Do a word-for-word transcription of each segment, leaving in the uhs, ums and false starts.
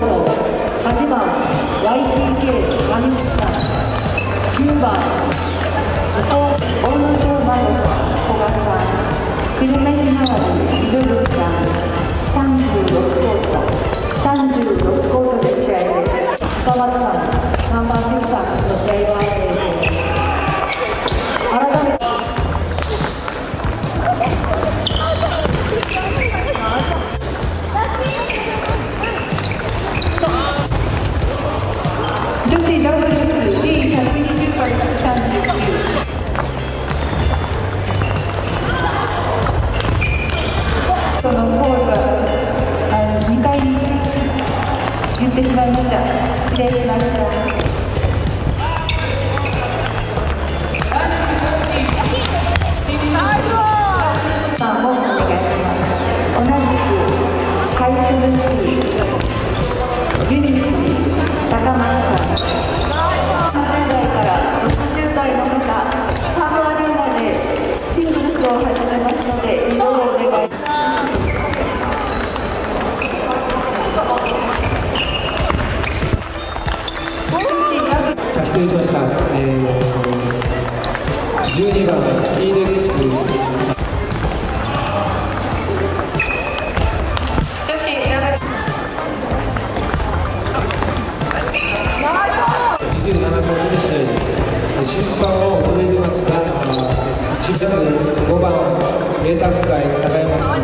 はちばん ワイティーケー 谷口さん、きゅうばん大野町まどか古賀さん、久留米ひまわり溝口さん、さんじゅうろくコートさんじゅうろくコートで試合です。高松さん、さんばん関さんの試合は改めて女子ダブルス ディーひゃくにじゅう からひゃくさんじゅうきゅう。そのコールがにかい言ってしまいました。失礼しました。ユニット高松さん、さんじゅうだいからろくじゅうだいの方、サードアリーナでシングルスを始めますので、移動をお願いします。 失礼しました。えー、じゅうにばん イーレックスにじゅうななコートで試合です。審判を恐れ入れますが、いちジャンルごばん明卓会高山さん。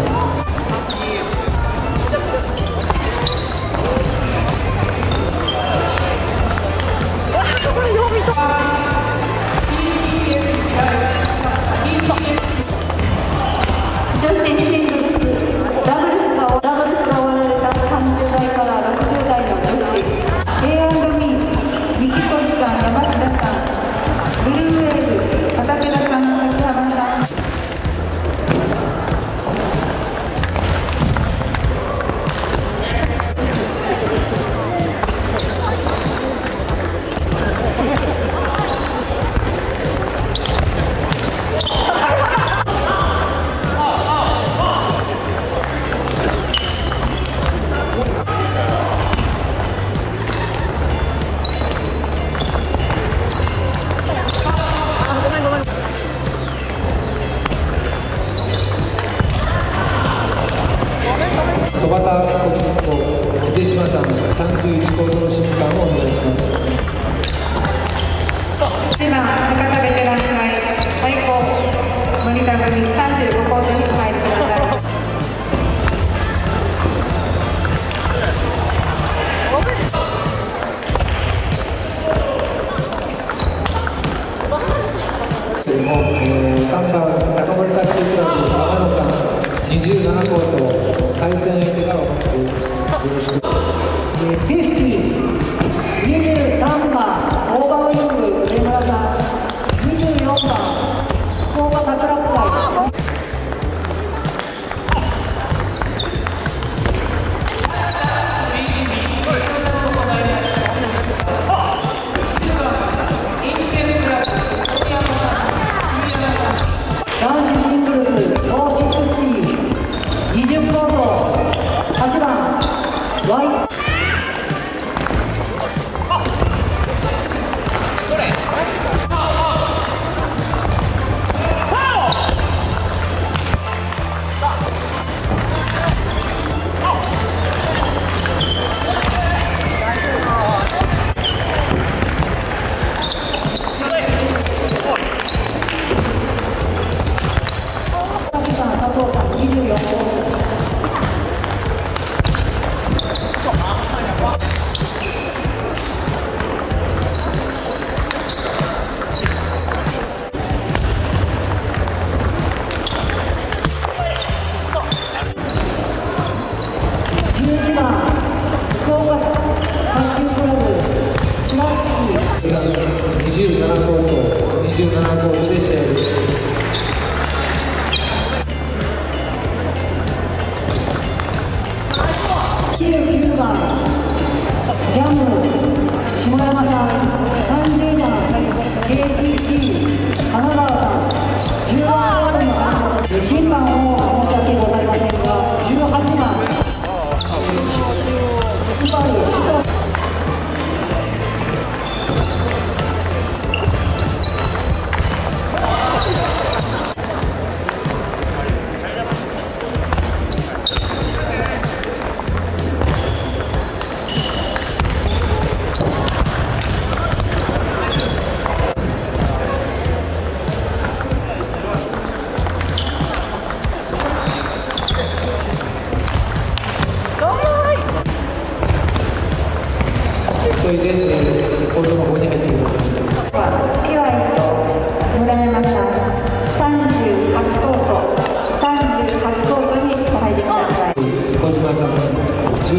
女子シングルスダブルスがダブルスが終わられたさんじゅうだいからろくじゅうだいの女子 エーアンドビー 道越さん、山下さん、ブルーウェーブ畠田さん、崎浜さん。 戸畑小木ス秀島さん、さんじゅういちコートの審判をお願いします。 いちばん博多ベテラン会最高森田組さんじゅうごコートにお入りください。 さんばん高森卓球クラブ天野さん、にじゅうななコート対戦相手がお待ちです。よろしく。 フィフティー、にじゅうさんばんオーバーウィング上村さん、にじゅうよんばん福岡桜子会。男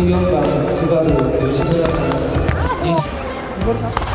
じゅうよんばんスバル吉村さん。